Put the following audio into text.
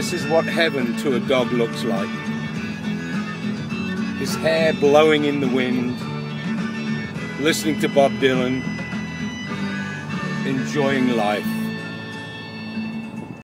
This is what heaven to a dog looks like. His hair blowing in the wind, listening to Bob Dylan, enjoying life.